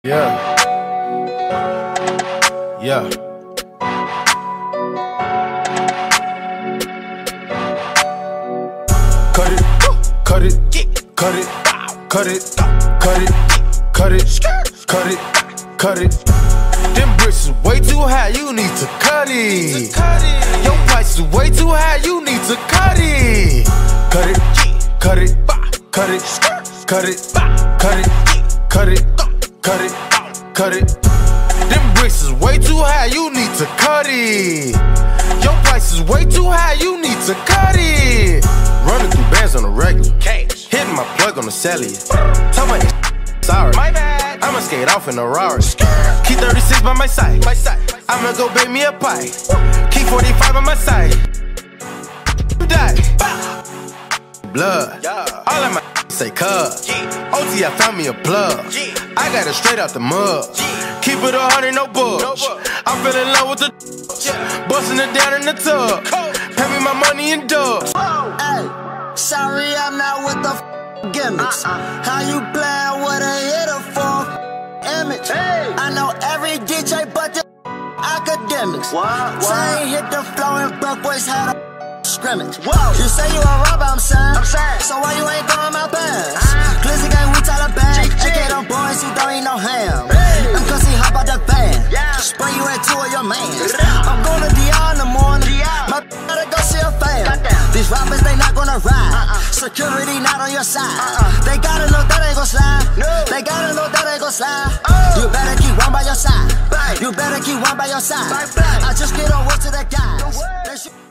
Yeah. Yeah. Cut it, cut it, cut it, cut it, cut it, cut it, cut it, cut it. Them bricks is way too high, you need to cut it. Your price is way too high, you need to cut it. Cut it, cut it, cut it, cut it, cut it, cut it, cut it, cut it. Them bricks is way too high, you need to cut it. Your price is way too high, you need to cut it. Running through bands on the regular, hitting my plug on the cellular. Tell my sorry, my bad. I'ma skate off in a Rari. Keep 36 by my side. I'ma go bake me a pie. Keep 45 on my side. Die. Blood. All of my say cuz. OT, I found me a plug. I got it straight out the mud. Keep it 100, no bugs. I'm feeling in love with the busting it down in the tub. Pay me my money in dubs. Hey, sorry I'm not with the gimmicks. How you playing with a hitter for image? I know every DJ but the academics. Say hit the floor and broke boys had a scrimmage. You say you a robber, I'm sad. So why you ain't throwing my pants? Glizzy gang, we tell the band. Chicken on boys who don't eat no ham. I'm cussy hop out the van. Spray you at 2 of your mans. I'm going to DR in the morning. My gotta go see a fan. These rappers, they not gonna ride. Security not on your side. They gotta know that ain't gon' slide. They gotta know that ain't gon' slide. You better keep one by your side. You better keep one by your side. I just get on work to the guys.